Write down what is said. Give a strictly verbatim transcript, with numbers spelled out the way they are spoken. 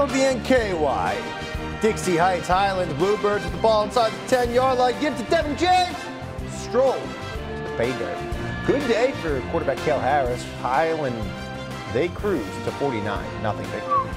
Of the N K Y. Dixie Heights, Highlands, Bluebirds with the ball inside the ten-yard line. Give to Devin James. Stroll to the pay dirt. Good day for quarterback Cale Harris. Highland, they cruise to forty-nine. Nothing big.